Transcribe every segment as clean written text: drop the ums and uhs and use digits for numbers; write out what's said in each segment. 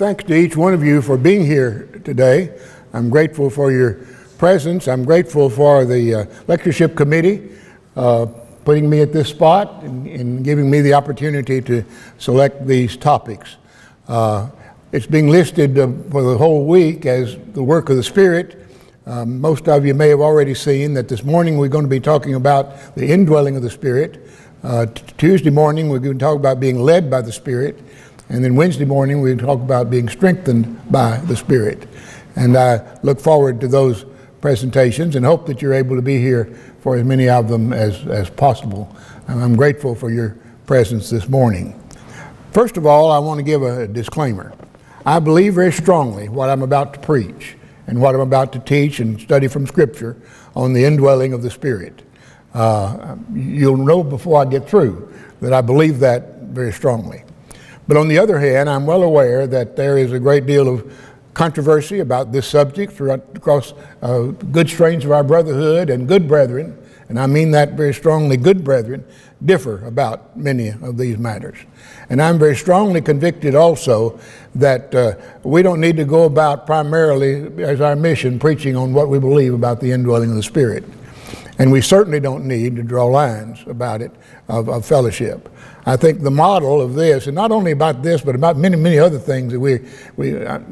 Thanks to each one of you for being here today. I'm grateful for your presence. I'm grateful for the lectureship committee putting me at this spot and giving me the opportunity to select these topics. It's being listed for the whole week as the work of the Spirit. Most of you may have already seen that this morning we're going to be talking about the indwelling of the Spirit. Tuesday morning we're going to talk about being led by the Spirit. And then Wednesday morning we talk about being strengthened by the Spirit. And I look forward to those presentations and hope that you're able to be here for as many of them as possible. And I'm grateful for your presence this morning. First of all, I want to give a disclaimer. I believe very strongly what I'm about to preach and what I'm about to teach and study from Scripture on the indwelling of the Spirit. You'll know before I get through that I believe that very strongly. But on the other hand, I'm well aware that there is a great deal of controversy about this subject across good strains of our brotherhood, and good brethren, and I mean that very strongly, good brethren, differ about many of these matters. And I'm very strongly convicted also that we don't need to go about primarily as our mission preaching on what we believe about the indwelling of the Spirit. And we certainly don't need to draw lines about it of fellowship. I think the model of this, and not only about this, but about many, many other things that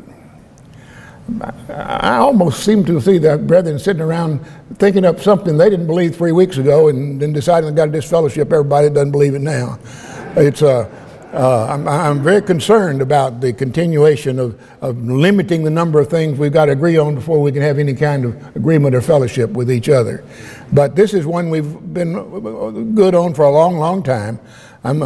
I almost seem to see the brethren sitting around thinking up something they didn't believe 3 weeks ago and then deciding they got to disfellowship everybody that doesn't believe it now. I'm very concerned about the continuation of limiting the number of things we've got to agree on before we can have any kind of agreement or fellowship with each other. But this is one we've been good on for a long, long time. I'm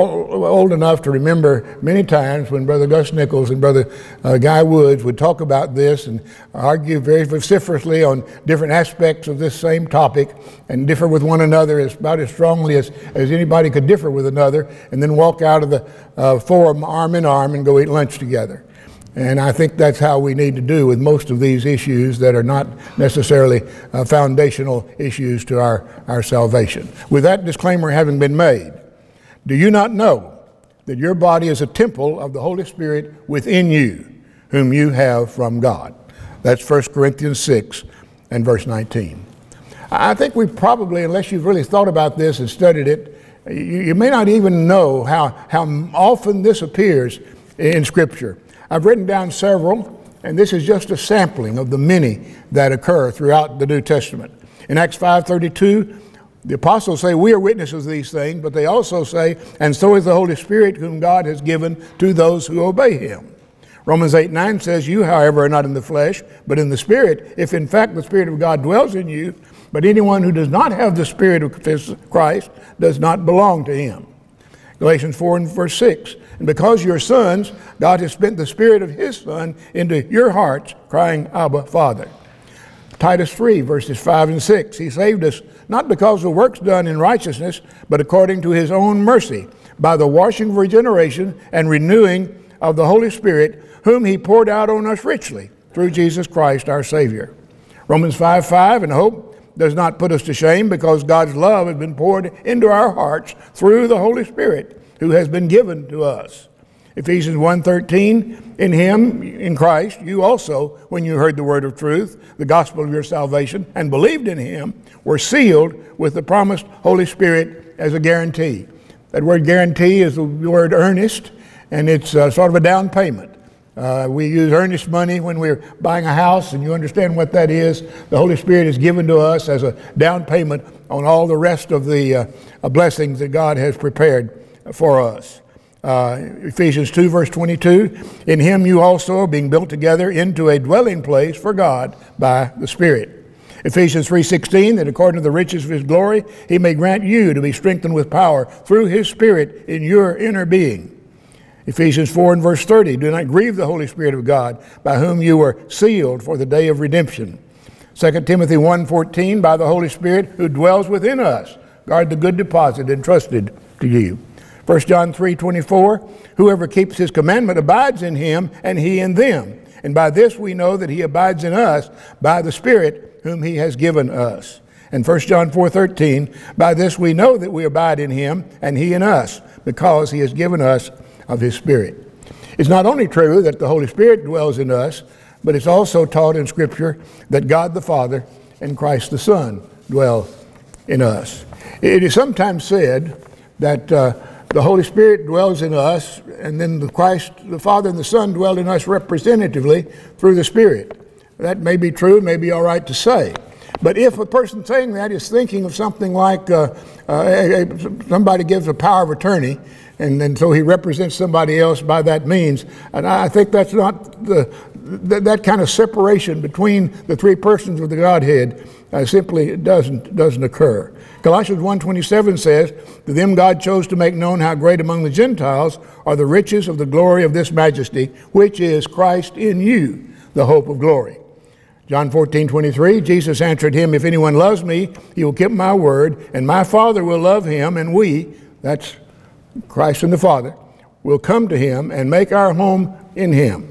old enough to remember many times when Brother Gus Nichols and Brother Guy Woods would talk about this and argue very vociferously on different aspects of this same topic and differ with one another about as strongly as anybody could differ with another, and then walk out of the forum arm in arm and go eat lunch together. And I think that's how we need to do with most of these issues that are not necessarily foundational issues to our salvation. With that disclaimer having been made, do you not know that your body is a temple of the Holy Spirit within you, whom you have from God? That's 1 Corinthians 6 and verse 19. I think we probably, unless you've really thought about this and studied it, you may not even know how often this appears in Scripture. I've written down several, and this is just a sampling of the many that occur throughout the New Testament. In Acts 5:32, the apostles say, we are witnesses of these things, but they also say, and so is the Holy Spirit whom God has given to those who obey him. Romans 8:9 says, you, however, are not in the flesh, but in the Spirit, if in fact the Spirit of God dwells in you. But anyone who does not have the Spirit of Christ does not belong to him. Galatians 4 and verse 6, and because you're sons, God has spent the Spirit of his Son into your hearts, crying, Abba, Father. Titus 3, verses 5 and 6, he saved us not because of works done in righteousness, but according to his own mercy, by the washing of regeneration and renewing of the Holy Spirit, whom he poured out on us richly through Jesus Christ our Savior. Romans 5:5, and hope does not put us to shame, because God's love has been poured into our hearts through the Holy Spirit, who has been given to us. Ephesians 1:13, in him, in Christ, you also, when you heard the word of truth, the gospel of your salvation, and believed in him, were sealed with the promised Holy Spirit as a guarantee. That word guarantee is the word earnest, and it's sort of a down payment. We use earnest money when we're buying a house, and you understand what that is. The Holy Spirit is given to us as a down payment on all the rest of the blessings that God has prepared for us. Ephesians 2 verse 22, in him you also, being built together into a dwelling place for God by the Spirit. Ephesians 3:16, that according to the riches of his glory, he may grant you to be strengthened with power through his Spirit in your inner being. Ephesians 4 and verse 30, do not grieve the Holy Spirit of God, by whom you were sealed for the day of redemption. 2 Timothy 1:14, by the Holy Spirit who dwells within us, guard the good deposit entrusted to you. 1 John 3:24, whoever keeps his commandment abides in him, and he in them. And by this we know that he abides in us, by the Spirit whom he has given us. And 1 John 4:13, by this we know that we abide in him, and he in us, because he has given us of his Spirit. It's not only true that the Holy Spirit dwells in us, but it's also taught in Scripture that God the Father and Christ the Son dwell in us. It is sometimes said that the Holy Spirit dwells in us, and then the Christ, the Father and the Son dwell in us representatively through the Spirit. That may be true, may be all right to say. But if a person saying that is thinking of something like somebody gives a power of attorney, and then so he represents somebody else by that means, and I think that's not that kind of separation between the three persons of the Godhead simply doesn't occur. Colossians 1:27 says, "To them God chose to make known how great among the Gentiles are the riches of the glory of this majesty, which is Christ in you, the hope of glory." John 14:23, Jesus answered him, "If anyone loves me, he will keep my word, and my Father will love him, and we," that's Christ and the Father, "will come to him and make our home in him."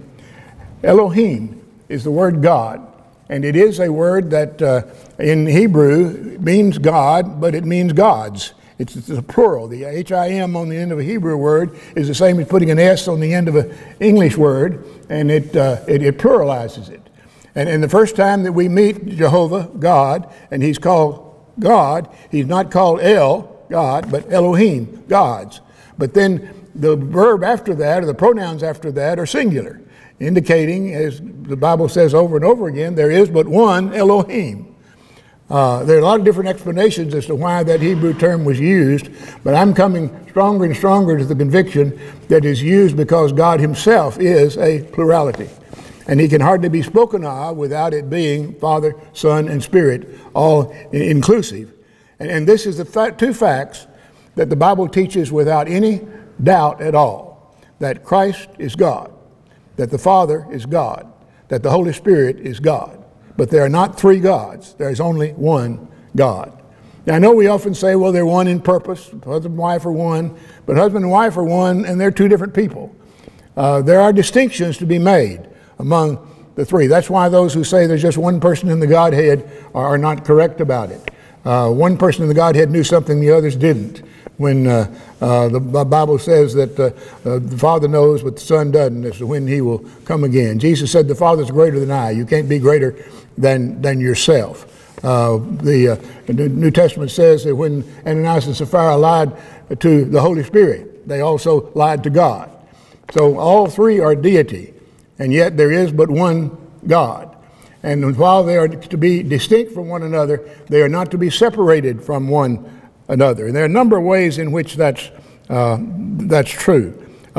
Elohim is the word God, and it is a word that in Hebrew means God, but it means gods. It's a plural. The H-I-M on the end of a Hebrew word is the same as putting an S on the end of an English word, and it pluralizes it. And the first time that we meet Jehovah, God, and he's called God, he's not called El, God, but Elohim, gods. But then the verb after that, or the pronouns after that, are singular, indicating, as the Bible says over and over again, there is but one Elohim. There are a lot of different explanations as to why that Hebrew term was used, but I'm coming stronger and stronger to the conviction that it's used because God himself is a plurality. And he can hardly be spoken of without it being Father, Son, and Spirit, all inclusive. And this is the two facts that the Bible teaches without any doubt at all, that Christ is God, that the Father is God, that the Holy Spirit is God. But there are not three gods. There is only one God. Now, I know we often say, well, they're one in purpose. Husband and wife are one. But husband and wife are one, and they're two different people. There are distinctions to be made among the three. That's why those who say there's just one person in the Godhead are not correct about it. One person in the Godhead knew something the others didn't. When the Bible says that the Father knows but the Son doesn't as to when he will come again. Jesus said the Father's greater than I. You can't be greater than yourself. The New Testament says that when Ananias and Sapphira lied to the Holy Spirit, they also lied to God. So all three are deity, and yet there is but one God. And while they are to be distinct from one another, they are not to be separated from one another. And there are a number of ways in which that's true.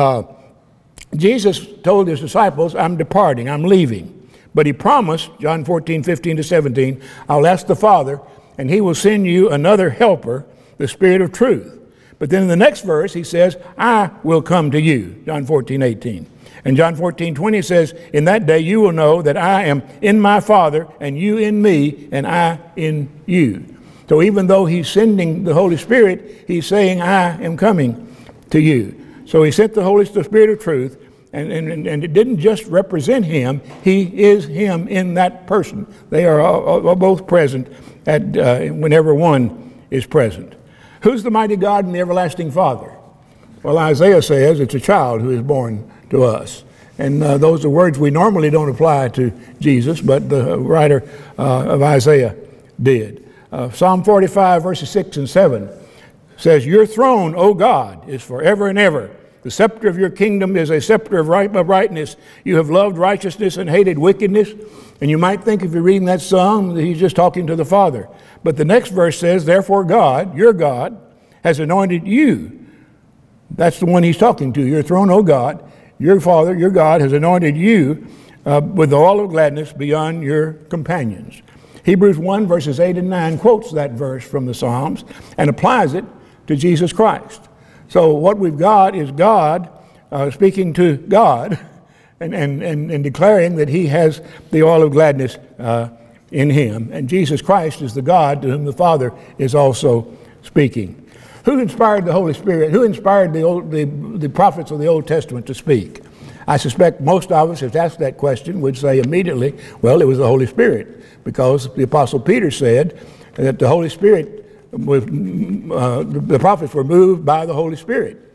Jesus told his disciples, "I'm departing, I'm leaving." But he promised, John 14:15-17, "I'll ask the Father, and he will send you another helper, the Spirit of truth." But then in the next verse, he says, "I will come to you," John 14:18. And John 14:20 says, "In that day you will know that I am in my Father, and you in me, and I in you." So even though he's sending the Holy Spirit, he's saying, "I am coming to you." So he sent the Spirit of truth, and it didn't just represent him, he is him in that person. They are all both present whenever one is present. Who's the mighty God and the everlasting Father? Well, Isaiah says it's a child who is born to us. And those are words we normally don't apply to Jesus, but the writer of Isaiah did. Psalm 45, verses 6 and 7 says, "Your throne, O God, is forever and ever. The scepter of your kingdom is a scepter of rightness. You have loved righteousness and hated wickedness." And you might think if you're reading that psalm that he's just talking to the Father. But the next verse says, "Therefore God, your God, has anointed you." That's the one he's talking to. "Your throne, O God, your Father, your God, has anointed you with the oil of gladness beyond your companions." Hebrews 1, verses 8 and 9 quotes that verse from the Psalms and applies it to Jesus Christ. So what we've got is God speaking to God and declaring that he has the oil of gladness in him. And Jesus Christ is the God to whom the Father is also speaking. Who inspired the Holy Spirit? Who inspired the prophets of the Old Testament to speak? I suspect most of us, if asked that question, would say immediately, well, it was the Holy Spirit, because the Apostle Peter said that the Holy Spirit, the prophets were moved by the Holy Spirit.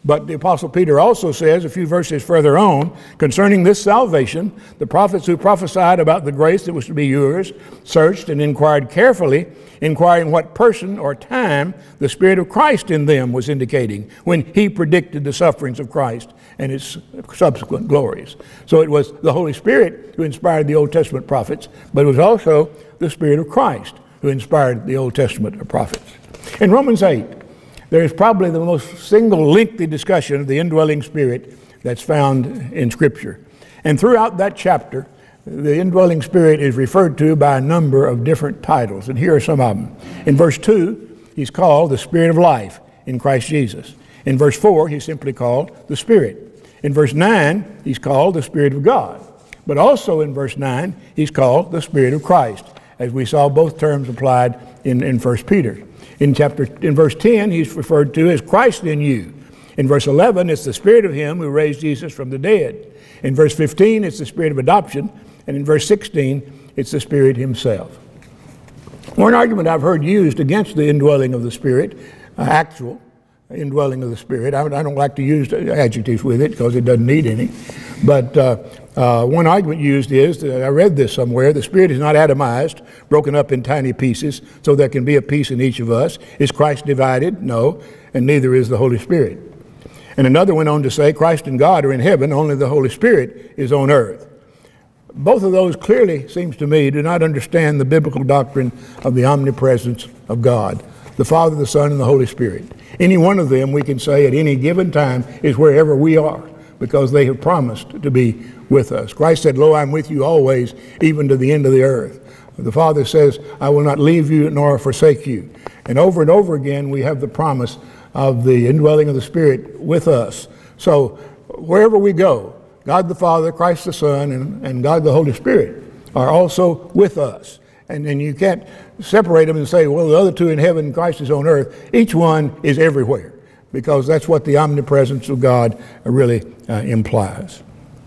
But the Apostle Peter also says a few verses further on, concerning this salvation, the prophets who prophesied about the grace that was to be yours searched and inquired carefully, inquiring what person or time the Spirit of Christ in them was indicating when he predicted the sufferings of Christ and its subsequent glories. So it was the Holy Spirit who inspired the Old Testament prophets, but it was also the Spirit of Christ who inspired the Old Testament prophets. In Romans 8, there is probably the most single lengthy discussion of the indwelling Spirit that's found in Scripture. And throughout that chapter, the indwelling Spirit is referred to by a number of different titles, and here are some of them. In verse 2, he's called the Spirit of life in Christ Jesus. In verse 4, he's simply called the Spirit. In verse 9, he's called the Spirit of God. But also in verse 9, he's called the Spirit of Christ, as we saw both terms applied in 1 Peter. In verse 10, he's referred to as Christ in you. In verse 11, it's the Spirit of him who raised Jesus from the dead. In verse 15, it's the Spirit of adoption. And in verse 16, it's the Spirit himself. One argument I've heard used against the indwelling of the Spirit, actual indwelling of the Spirit, I don't like to use adjectives with it because it doesn't need any, but one argument used is, that I read this somewhere, the Spirit is not atomized, broken up in tiny pieces, so there can be a piece in each of us. Is Christ divided? No, and neither is the Holy Spirit. And another went on to say, Christ and God are in heaven, only the Holy Spirit is on earth. Both of those clearly, seems to me, do not understand the biblical doctrine of the omnipresence of God, the Father, the Son, and the Holy Spirit. Any one of them, we can say at any given time, is wherever we are, because they have promised to be with us. Christ said, lo, I'm with you always, even to the end of the earth. The Father says, I will not leave you nor forsake you. And over again, we have the promise of the indwelling of the Spirit with us. So wherever we go, God the Father, Christ the Son, and God the Holy Spirit are also with us. And you can't separate them and say, well, the other two in heaven, Christ is on earth. Each one is everywhere, because that's what the omnipresence of God really implies.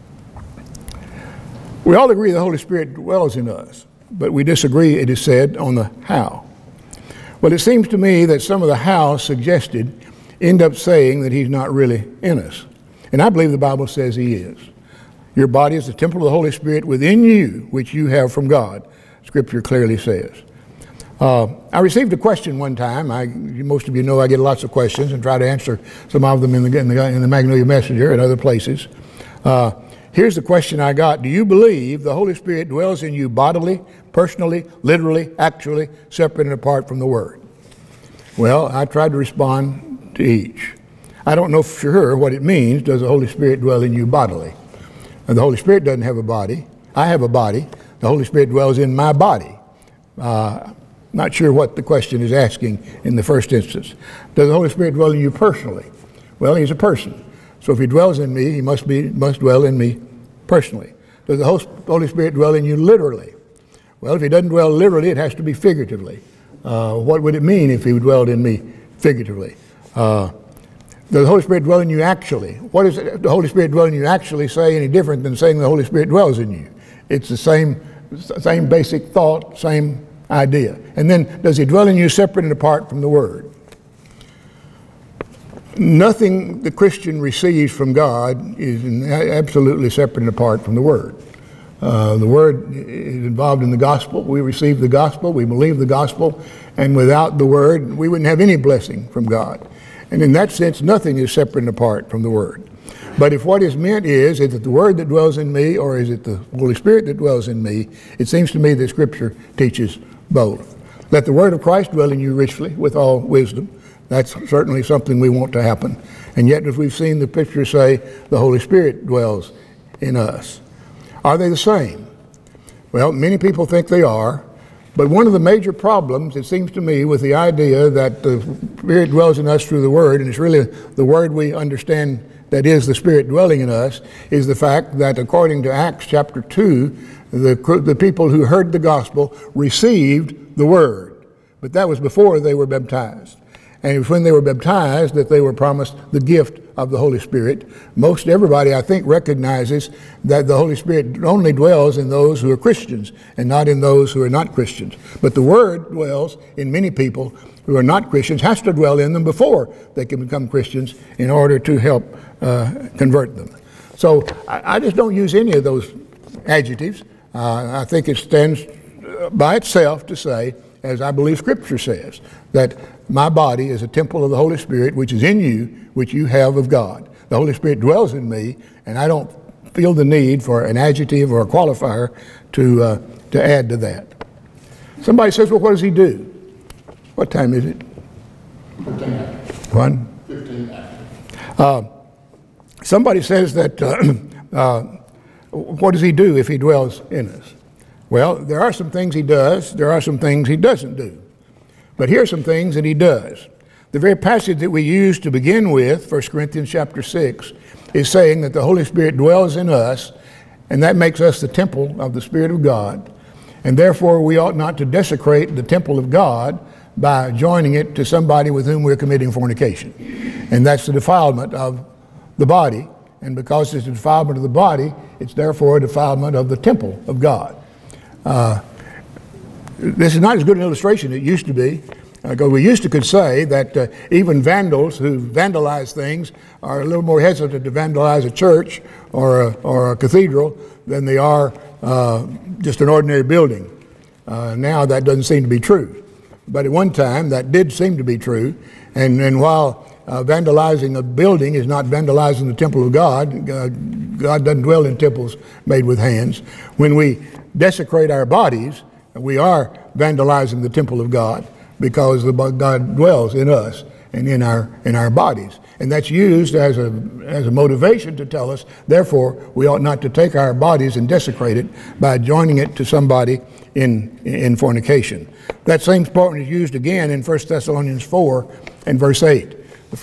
We all agree the Holy Spirit dwells in us, but we disagree, it is said, on the how. Well, it seems to me that some of the how suggested end up saying that he's not really in us. And I believe the Bible says he is. Your body is the temple of the Holy Spirit within you, which you have from God, Scripture clearly says. I received a question one time. Most of you know I get lots of questions and try to answer some of them in the Magnolia Messenger and other places. Here's the question I got. Do you believe the Holy Spirit dwells in you bodily, personally, literally, actually, separate and apart from the Word? Well, I tried to respond to each. I don't know for sure what it means, does the Holy Spirit dwell in you bodily? Now, the Holy Spirit doesn't have a body. I have a body. The Holy Spirit dwells in my body. Not sure what the question is asking in the first instance. Does the Holy Spirit dwell in you personally? Well, he's a person. So if he dwells in me, he must dwell in me personally. Does the Holy Spirit dwell in you literally? Well, if he doesn't dwell literally, it has to be figuratively. What would it mean if he dwelled in me figuratively? Does the Holy Spirit dwell in you actually? What does the Holy Spirit dwell in you actually say any different than saying the Holy Spirit dwells in you? It's the same basic thought, same idea. And then, does he dwell in you separate and apart from the Word? Nothing the Christian receives from God is absolutely separate and apart from the Word. The Word is involved in the gospel. We receive the gospel, we believe the gospel, and without the Word, we wouldn't have any blessing from God. And in that sense, nothing is separate and apart from the Word. But if what is meant is it the Word that dwells in me, or is it the Holy Spirit that dwells in me, it seems to me that Scripture teaches both. Let the Word of Christ dwell in you richly with all wisdom. That's certainly something we want to happen. And yet, as we've seen the picture say, the Holy Spirit dwells in us. Are they the same? Well, many people think they are. But one of the major problems, it seems to me, with the idea that the Spirit dwells in us through the Word, and it's really the Word we understand that is the Spirit dwelling in us, is the fact that according to Acts chapter 2, the people who heard the gospel received the Word. But that was before they were baptized. And it was when they were baptized that they were promised the gift of the Holy Spirit. Most everybody, I think, recognizes that the Holy Spirit only dwells in those who are Christians and not in those who are not Christians. But the Word dwells in many people who are not Christians, has to dwell in them before they can become Christians in order to help convert them. So I just don't use any of those adjectives. I think it stands by itself to say, as I believe Scripture says, that my body is a temple of the Holy Spirit, which is in you, which you have of God. The Holy Spirit dwells in me, and I don't feel the need for an adjective or a qualifier to add to that. Somebody says, well, what does he do? What time is it? 15. 1? Somebody says that, what does he do if he dwells in us? Well, there are some things he does, there are some things he doesn't do. But here are some things that he does. The very passage that we used to begin with, 1 Corinthians chapter 6, is saying that the Holy Spirit dwells in us, and that makes us the temple of the Spirit of God. And therefore, we ought not to desecrate the temple of God by joining it to somebody with whom we're committing fornication. And that's the defilement of the body. And because it's a defilement of the body, it's therefore a defilement of the temple of God. This is not as good an illustration as it used to be, because we used to could say that even vandals who vandalize things are a little more hesitant to vandalize a church or a cathedral than they are just an ordinary building. Now that doesn't seem to be true. But at one time that did seem to be true, and while vandalizing a building is not vandalizing the temple of God, God doesn't dwell in temples made with hands. When we desecrate our bodies, we are vandalizing the temple of God, because God dwells in us and in our bodies. And that's used as a motivation to tell us, therefore, we ought not to take our bodies and desecrate it by joining it to somebody in fornication. That same statement is used again in 1 Thessalonians 4 and verse 8.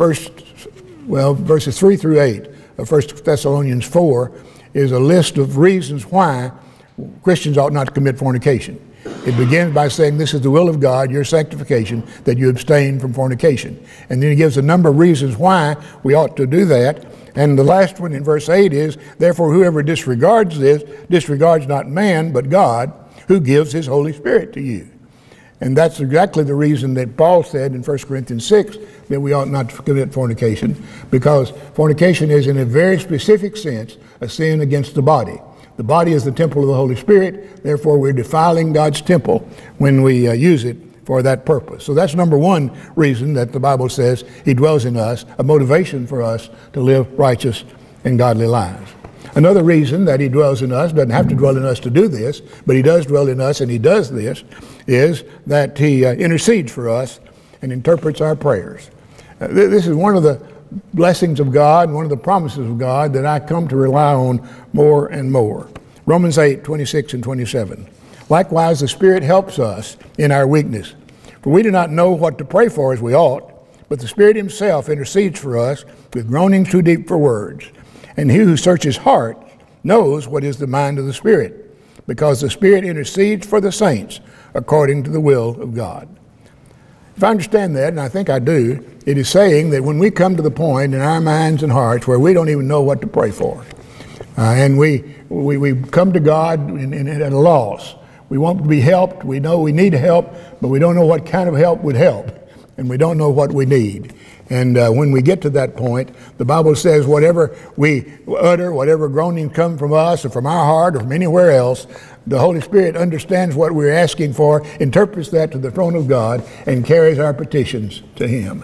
Verses 3 through 8 of 1 Thessalonians 4 is a list of reasons why Christians ought not to commit fornication. It begins by saying this is the will of God, your sanctification, that you abstain from fornication. And then he gives a number of reasons why we ought to do that. And the last one in verse 8 is, therefore whoever disregards this, disregards not man, but God, who gives his Holy Spirit to you. And that's exactly the reason that Paul said in 1 Corinthians 6 that we ought not to commit fornication, because fornication is in a very specific sense a sin against the body. The body is the temple of the Holy Spirit, therefore we're defiling God's temple when we use it for that purpose. So that's number one reason that the Bible says he dwells in us, a motivation for us to live righteous and godly lives. Another reason that he dwells in us, doesn't have to dwell in us to do this, but he does dwell in us and he does this, is that he intercedes for us and interprets our prayers. This is one of the blessings of God and one of the promises of God that I come to rely on more and more. Romans 8, 26 and 27. Likewise, the Spirit helps us in our weakness. For we do not know what to pray for as we ought, but the Spirit himself intercedes for us with groanings too deep for words. And he who searches hearts knows what is the mind of the Spirit, because the Spirit intercedes for the saints according to the will of God. If I understand that, and I think I do, it is saying that when we come to the point in our minds and hearts where we don't even know what to pray for, and we come to God at a loss, we want to be helped, we know we need help, but we don't know what kind of help would help, and we don't know what we need. And when we get to that point, the Bible says whatever we utter, whatever groanings come from us or from our heart or from anywhere else, the Holy Spirit understands what we're asking for, interprets that to the throne of God, and carries our petitions to him.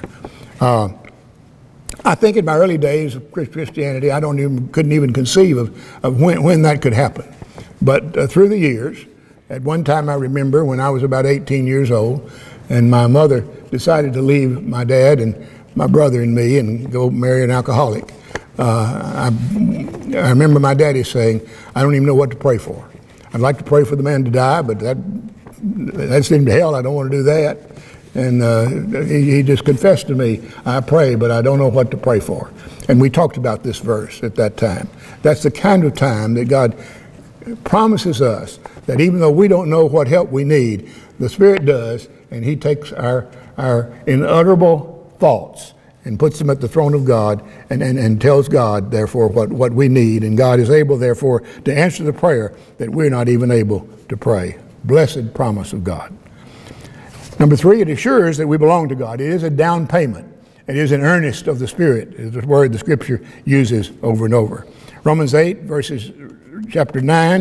I think in my early days of Christianity, I couldn't even conceive of when that could happen. But through the years, at one time I remember when I was about 18 years old, and my mother decided to leave my dad and my brother and me and go marry an alcoholic. I remember my daddy saying, I don't even know what to pray for. I'd like to pray for the man to die, but that seemed to hell. I don't want to do that. And he just confessed to me, I pray, but I don't know what to pray for. And we talked about this verse at that time. That's the kind of time that God promises us that even though we don't know what help we need, the Spirit does, and he takes our inutterable faults and puts them at the throne of God and tells God, therefore, what we need. And God is able, therefore, to answer the prayer that we're not even able to pray. Blessed promise of God. Number 3, it assures that we belong to God. It is a down payment. It is an earnest of the Spirit, is the word the Scripture uses over and over. Romans chapter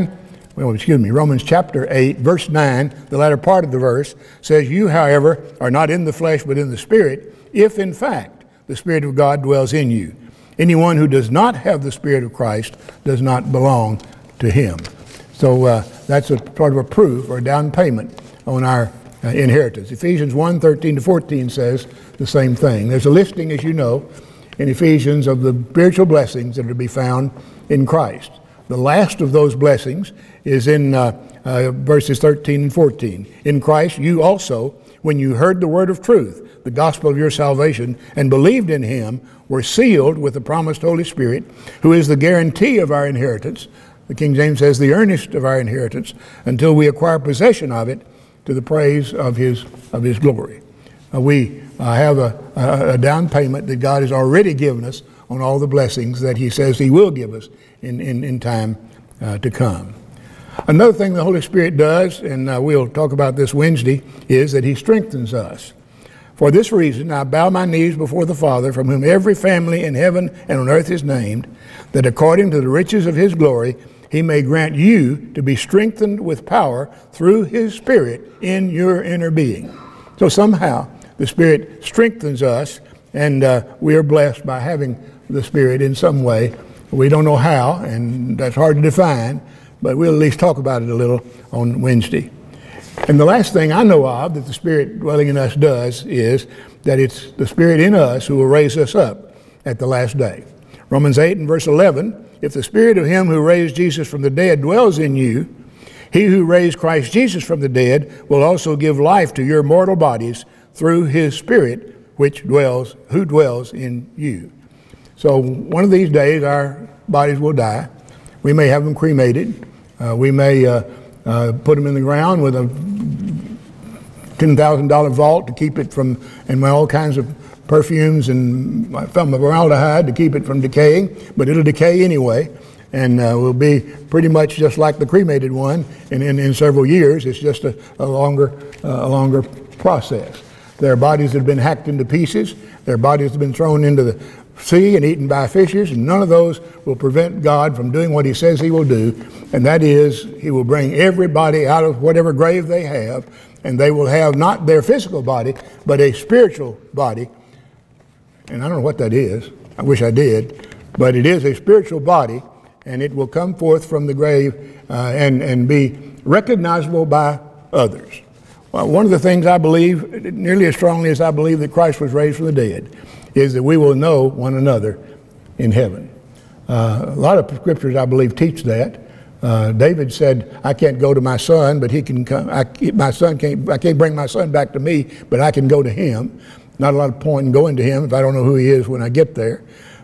8, verse 9, the latter part of the verse, says, "You, however, are not in the flesh, but in the Spirit, if in fact the Spirit of God dwells in you. Anyone who does not have the Spirit of Christ does not belong to him." So that's a sort of a proof or a down payment on our inheritance. Ephesians 1:13-14 says the same thing. There's a listing, as you know, in Ephesians of the spiritual blessings that are to be found in Christ. The last of those blessings is in verses 13 and 14. "In Christ you also, when you heard the word of truth, the gospel of your salvation, and believed in him, were sealed with the promised Holy Spirit, who is the guarantee of our inheritance." The King James says, "the earnest of our inheritance, until we acquire possession of it, to the praise of his glory." We have a down payment that God has already given us on all the blessings that he says he will give us in time to come. Another thing the Holy Spirit does, and we'll talk about this Wednesday, is that he strengthens us. "For this reason I bow my knees before the Father, from whom every family in heaven and on earth is named, that according to the riches of his glory he may grant you to be strengthened with power through his Spirit in your inner being." So somehow the Spirit strengthens us, and we are blessed by having the Spirit in some way. We don't know how, and that's hard to define, but we'll at least talk about it a little on Wednesday. And the last thing I know of that the Spirit dwelling in us does is that it's the Spirit in us who will raise us up at the last day. Romans 8 and verse 11, "If the Spirit of him who raised Jesus from the dead dwells in you, he who raised Christ Jesus from the dead will also give life to your mortal bodies through his Spirit who dwells in you." So one of these days our bodies will die. We may have them cremated. We may put them in the ground with a $10,000 vault to keep it from, and all kinds of perfumes and formaldehyde to keep it from decaying, but it'll decay anyway, and will be pretty much just like the cremated one in several years. It's just a longer process. There are bodies that have been hacked into pieces. There are bodies that have been thrown into the sea and eaten by fishes, and none of those will prevent God from doing what he says he will do, and that is he will bring everybody out of whatever grave they have, and they will have not their physical body, but a spiritual body. And I don't know what that is. I wish I did. But it is a spiritual body, and it will come forth from the grave and be recognizable by others. Well, one of the things I believe, nearly as strongly as I believe that Christ was raised from the dead, is that we will know one another in heaven. A lot of scriptures, I believe, teach that. David said, "I can't go to my son, but he can come. I can't bring my son back to me, but I can go to him." Not a lot of point in going to him if I don't know who he is when I get there.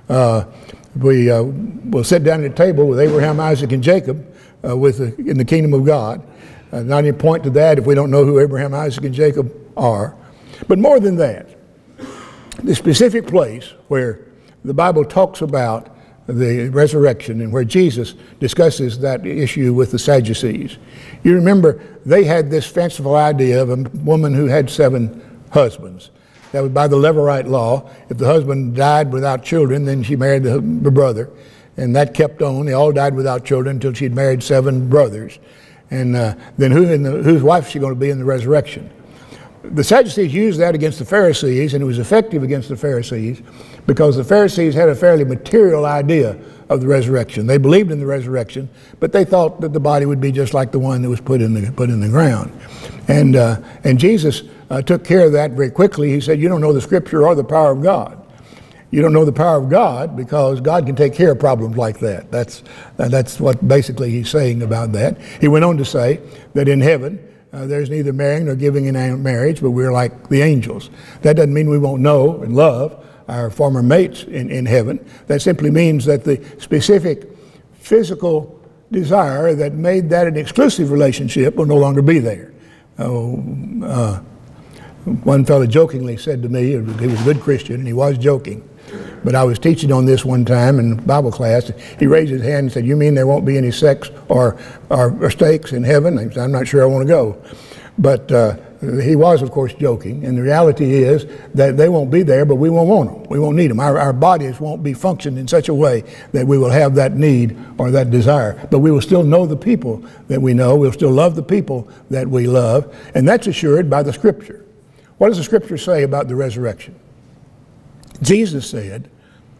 We will sit down at a table with Abraham, Isaac, and Jacob in the kingdom of God. Not any point to that if we don't know who Abraham, Isaac, and Jacob are. But more than that, the specific place where the Bible talks about the resurrection and where Jesus discusses that issue with the Sadducees. You remember they had this fanciful idea of a woman who had 7 husbands. That was by the Levirate law. If the husband died without children, then she married the brother. And that kept on. They all died without children until she'd married 7 brothers. And then whose wife is she going to be in the resurrection? The Sadducees used that against the Pharisees, and it was effective against the Pharisees because the Pharisees had a fairly material idea of the resurrection. They believed in the resurrection, but they thought that the body would be just like the one that was put in the ground. And Jesus took care of that very quickly. He said, "You don't know the Scripture or the power of God. You don't know the power of God because God can take care of problems like that." That's what basically he's saying about that. He went on to say that in heaven, there's neither marrying nor giving in marriage, but we're like the angels. That doesn't mean we won't know and love our former mates in heaven. That simply means that the specific physical desire that made that an exclusive relationship will no longer be there. One fellow jokingly said to me, he was a good Christian, and he was joking, but I was teaching on this one time in Bible class. He raised his hand and said, "You mean there won't be any sex or steaks in heaven?" I said, "I'm not sure I want to go." But he was, of course, joking, and the reality is that they won't be there, but we won't want them. We won't need them. Our bodies won't be functioned in such a way that we will have that need or that desire. But we will still know the people that we know. We'll still love the people that we love, and that's assured by the Scripture. What does the Scripture say about the resurrection? Jesus said,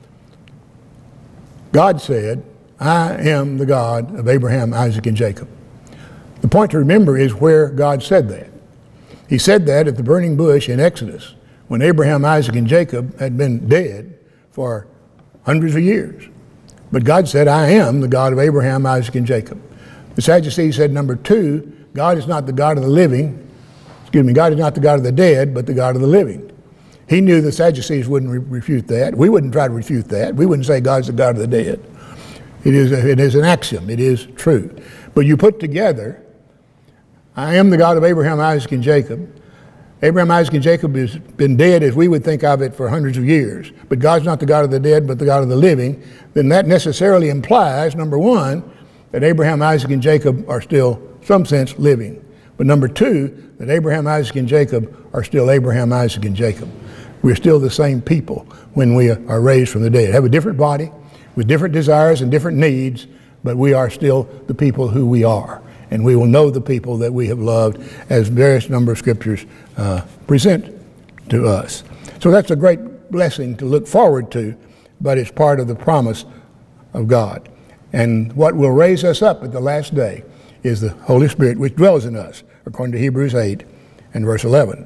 God said, "I am the God of Abraham, Isaac, and Jacob." The point to remember is where God said that. He said that at the burning bush in Exodus, when Abraham, Isaac, and Jacob had been dead for hundreds of years. But God said, "I am the God of Abraham, Isaac, and Jacob." The Sadducees said, number two, God is not the God of the living. God is not the God of the dead, but the God of the living. He knew the Sadducees wouldn't refute that. We wouldn't try to refute that. We wouldn't say God's the God of the dead. It is an axiom. It is true. But you put together, I am the God of Abraham, Isaac, and Jacob. Abraham, Isaac, and Jacob has been dead as we would think of it for hundreds of years. But God's not the God of the dead, but the God of the living. Then that necessarily implies, number one, that Abraham, Isaac, and Jacob are still, in some sense, living. But number two, that Abraham, Isaac, and Jacob are still Abraham, Isaac, and Jacob. We're still the same people when we are raised from the dead. Have a different body with different desires and different needs, but we are still the people who we are. And we will know the people that we have loved, as various number of scriptures present to us. So that's a great blessing to look forward to, but it's part of the promise of God. And what will raise us up at the last day is the Holy Spirit, which dwells in us, according to Hebrews 8 and verse 11.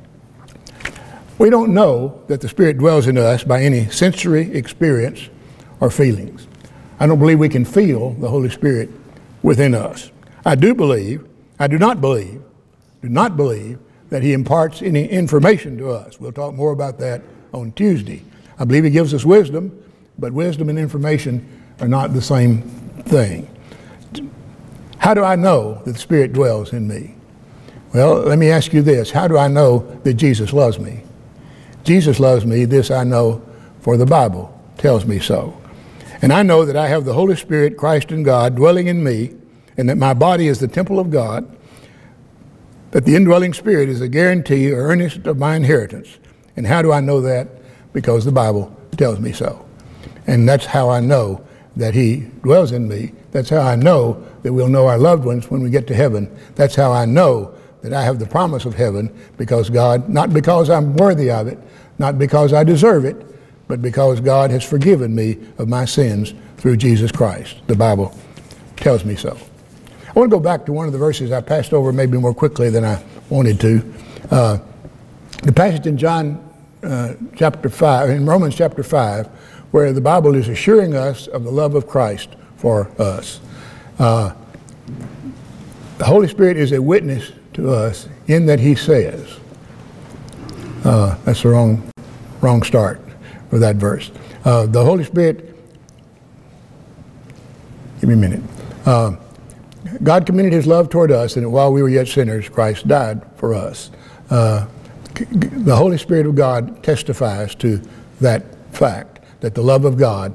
We don't know that the Spirit dwells in us by any sensory experience or feelings. I don't believe we can feel the Holy Spirit within us. I do not believe that He imparts any information to us. We'll talk more about that on Tuesday. I believe He gives us wisdom, but wisdom and information are not the same thing. How do I know that the Spirit dwells in me? Well, let me ask you this. How do I know that Jesus loves me? Jesus loves me, this I know, for the Bible tells me so. And I know that I have the Holy Spirit, Christ and God, dwelling in me, and that my body is the temple of God, that the indwelling Spirit is a guarantee or earnest of my inheritance. And how do I know that? Because the Bible tells me so. And that's how I know that He dwells in me. That's how I know that we'll know our loved ones when we get to heaven. That's how I know that I have the promise of heaven, because God, not because I'm worthy of it, not because I deserve it, but because God has forgiven me of my sins through Jesus Christ. The Bible tells me so. I want to go back to one of the verses I passed over maybe more quickly than I wanted to. The passage in Romans chapter 5, where the Bible is assuring us of the love of Christ for us. The Holy Spirit is a witness to us in that He says, that's the wrong start for that verse. The Holy Spirit, give me a minute. God commended His love toward us, and while we were yet sinners, Christ died for us. The Holy Spirit of God testifies to that fact, that the love of God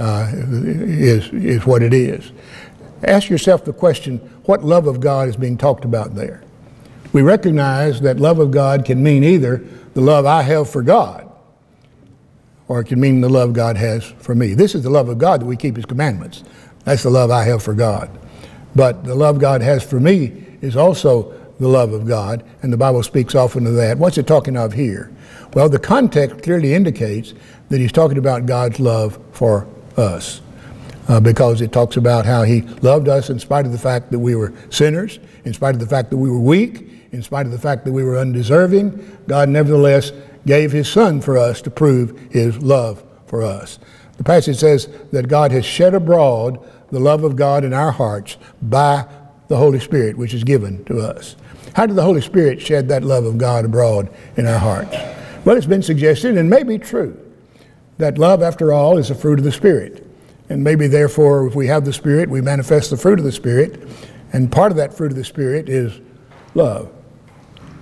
is what it is. Ask yourself the question, what love of God is being talked about there? We recognize that love of God can mean either the love I have for God, or it can mean the love God has for me. This is the love of God, that we keep His commandments. That's the love I have for God. But the love God has for me is also the love of God, and the Bible speaks often of that. What's it talking of here? Well, the context clearly indicates that He's talking about God's love for us, because it talks about how He loved us in spite of the fact that we were sinners, in spite of the fact that we were weak, in spite of the fact that we were undeserving. God nevertheless gave His Son for us to prove His love for us. The passage says that God has shed abroad the love of God in our hearts by the Holy Spirit, which is given to us. How did the Holy Spirit shed that love of God abroad in our hearts? Well, it's been suggested, and may be true, that love, after all, is a fruit of the Spirit. And maybe, therefore, if we have the Spirit, we manifest the fruit of the Spirit, and part of that fruit of the Spirit is love.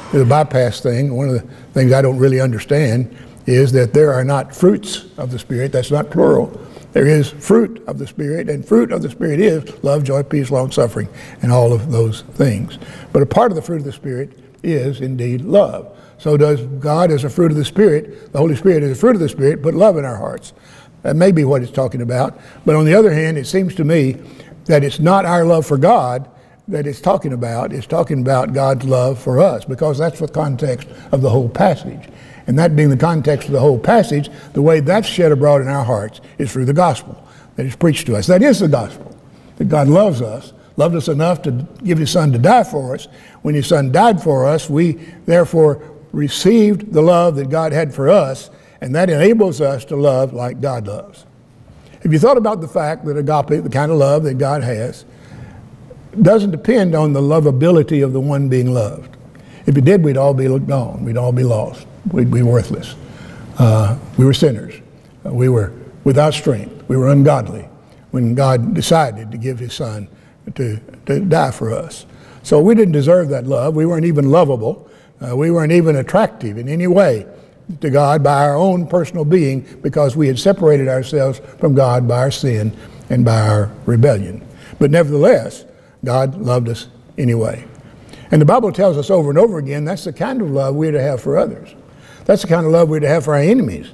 the bypass thing. One of the things I don't really understand is that there are not fruits of the Spirit. That's not plural. There is fruit of the Spirit, and fruit of the Spirit is love, joy, peace, long-suffering, and all of those things. But a part of the fruit of the Spirit is indeed love. So does God as a fruit of the Spirit, the Holy Spirit as a fruit of the Spirit, put love in our hearts. That may be what it's talking about. But on the other hand, it seems to me that it's not our love for God that it's talking about. It's talking about God's love for us, because that's the context of the whole passage. And that being the context of the whole passage, the way that's shed abroad in our hearts is through the gospel that is preached to us. That is the gospel, that God loves us, loved us enough to give his son to die for us. When his son died for us, we therefore received the love that God had for us, and that enables us to love like God loves. Have you thought about the fact that agape, the kind of love that God has, doesn't depend on the lovability of the one being loved? If it did, we'd all be gone. We'd all be lost. We'd be worthless. We were sinners. We were without strength. We were ungodly when God decided to give his son to die for us. So we didn't deserve that love. We weren't even lovable. We weren't even attractive in any way to God by our own personal being, because we had separated ourselves from God by our sin and by our rebellion. But nevertheless, God loved us anyway. And the Bible tells us over and over again that's the kind of love we're to have for others. That's the kind of love we're to have for our enemies.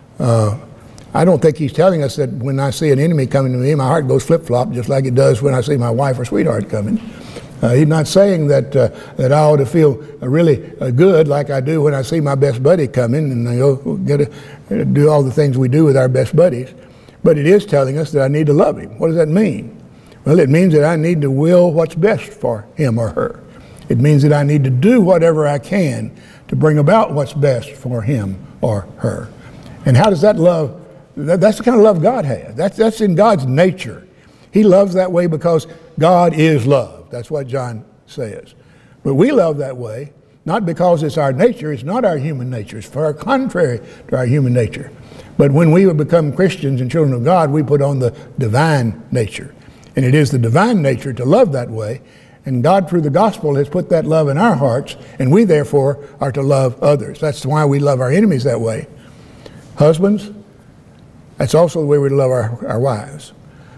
I don't think he's telling us that when I see an enemy coming to me, my heart goes flip-flop just like it does when I see my wife or sweetheart coming. He's not saying that that I ought to feel really good like I do when I see my best buddy coming and I get to do all the things we do with our best buddies. But it is telling us that I need to love him. What does that mean? Well, it means that I need to will what's best for him or her. It means that I need to do whatever I can to bring about what's best for him or her. And how does that love, that's the kind of love God has. That's in God's nature. He loves that way because God is love. That's what John says. But we love that way, not because it's our nature, it's not our human nature, it's far contrary to our human nature. But when we become Christians and children of God, we put on the divine nature. And it is the divine nature to love that way. And God, through the gospel, has put that love in our hearts, and we, therefore, are to love others. That's why we love our enemies that way. Husbands, that's also the way we're to love our wives.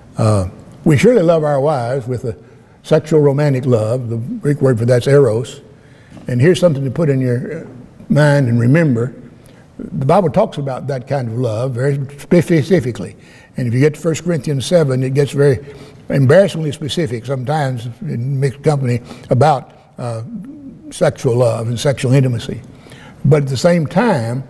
We surely love our wives with a sexual romantic love. The Greek word for that's eros. And here's something to put in your mind and remember. The Bible talks about that kind of love very specifically. And if you get to 1 Corinthians 7, it gets very embarrassingly specific sometimes in mixed company about sexual love and sexual intimacy. But at the same time,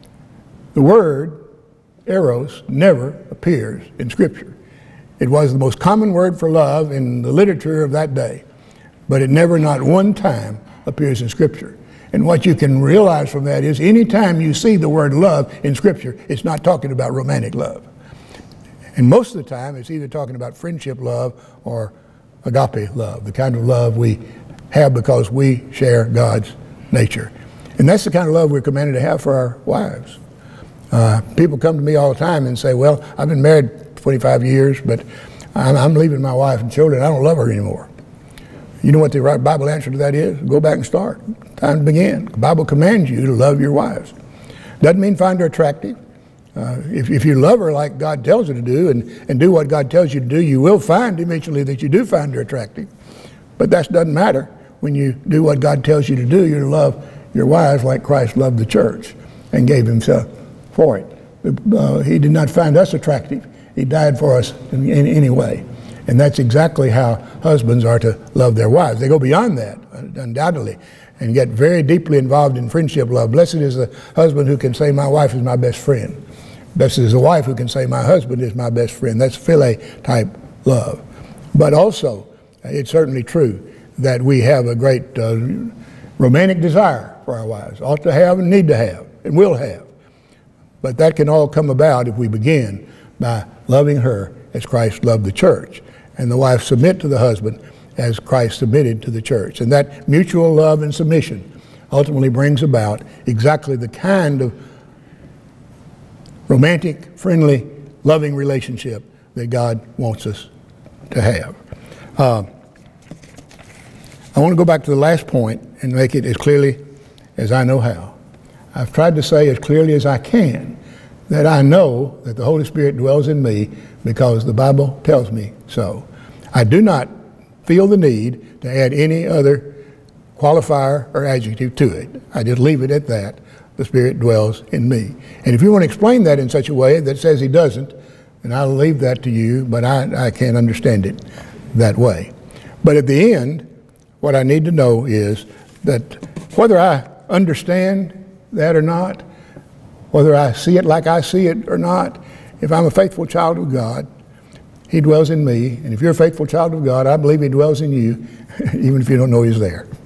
the word eros never appears in Scripture. It was the most common word for love in the literature of that day, but it never, not one time, appears in Scripture. And what you can realize from that is any time you see the word love in Scripture, it's not talking about romantic love. And most of the time, it's either talking about friendship love or agape love, the kind of love we have because we share God's nature. And that's the kind of love we're commanded to have for our wives. People come to me all the time and say, well, I've been married 25 years, but I'm leaving my wife and children. I don't love her anymore. You know what the right Bible answer to that is? Go back and start. Time to begin. The Bible commands you to love your wives. Doesn't mean find her attractive. If you love her like God tells you to do and do what God tells you to do, you will find eventually that you do find her attractive. But that doesn't matter. When you do what God tells you to do, you're to love your wives like Christ loved the church and gave himself for it. He did not find us attractive. He died for us in any way. And that's exactly how husbands are to love their wives. They go beyond that, undoubtedly, and get very deeply involved in friendship love. Blessed is the husband who can say, my wife is my best friend. Blessed is the wife who can say, my husband is my best friend. That's philia type love. But also, it's certainly true that we have a great romantic desire for our wives. Ought to have and need to have and will have. But that can all come about if we begin by loving her as Christ loved the church. And the wife submit to the husband as Christ submitted to the church. And that mutual love and submission ultimately brings about exactly the kind of romantic, friendly, loving relationship that God wants us to have. I want to go back to the last point and make it as clearly as I know how. I've tried to say as clearly as I can that I know that the Holy Spirit dwells in me because the Bible tells me so. I do not feel the need to add any other qualifier or adjective to it. I just leave it at that. The Spirit dwells in me. And if you want to explain that in such a way that says he doesn't, then I'll leave that to you, but I can't understand it that way. But at the end, what I need to know is that whether I understand that or not, whether I see it like I see it or not, if I'm a faithful child of God, he dwells in me. And if you're a faithful child of God, I believe he dwells in you, even if you don't know he's there.